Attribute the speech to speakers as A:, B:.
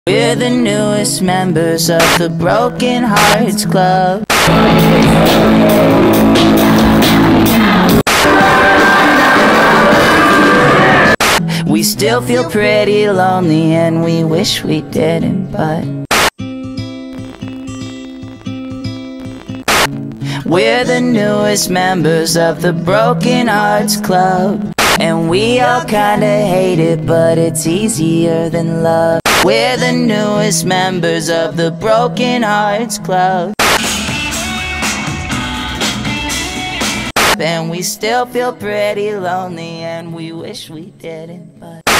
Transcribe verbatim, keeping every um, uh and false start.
A: We're the newest members of the Broken Hearts Club. We still feel pretty lonely and we wish we didn't, but we're the newest members of the Broken Hearts Club. And we all kinda hate it, but it's easier than love. We're the newest members of the Broken Hearts Club. And we still feel pretty lonely and we wish we didn't, but